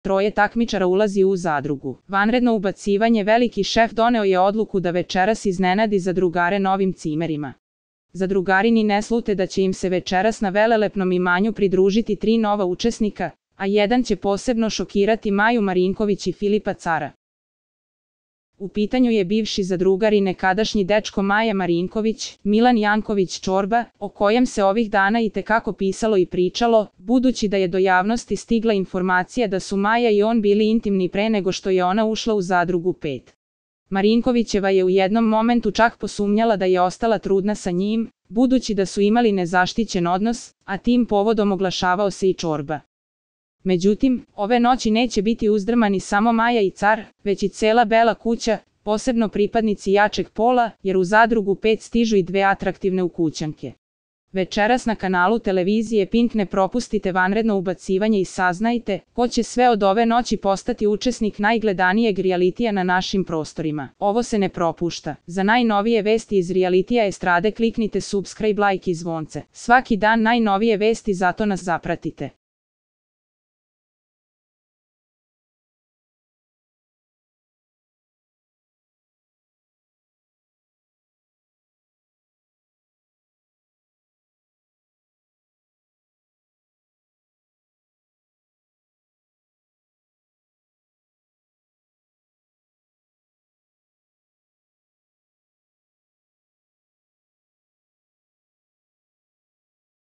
3 takmičara ulazi u zadrugu. Vanredno ubacivanje. Veliki šef doneo je odluku da večeras iznenadi zadrugare novim cimerima. Zadrugari ni ne slute da će im se večeras na velelepnom imanju pridružiti 3 nova učesnika, a jedan će posebno šokirati Maju Marinković i Filipa Cara. U pitanju je bivši zadrugar i nekadašnji dečko Maje Marinković, Milan Janković Čorba, o kojem se ovih dana itekako pisalo i pričalo, budući da je do javnosti stigla informacija da su Maja i on bili intimni pre nego što je ona ušla u zadrugu 5. Marinkovićeva je u jednom momentu čak posumnjala da je ostala trudna sa njim, budući da su imali nezaštićen odnos, a tim povodom oglašavao se i Čorba. Međutim, ove noći neće biti uzdrmani samo Maja i Car, već i cela bela kuća, posebno pripadnici jačeg pola, jer u zadrugu 5 stižu i 2 atraktivne ukućanke. Večeras na kanalu televizije Pink ne propustite vanredno ubacivanje i saznajte ko će sve od ove noći postati učesnik najgledanijeg realitija na našim prostorima. Ovo se ne propušta. Za najnovije vesti iz realitija estrade kliknite subscribe, like i zvonce. Svaki dan najnovije vesti, zato nas zapratite.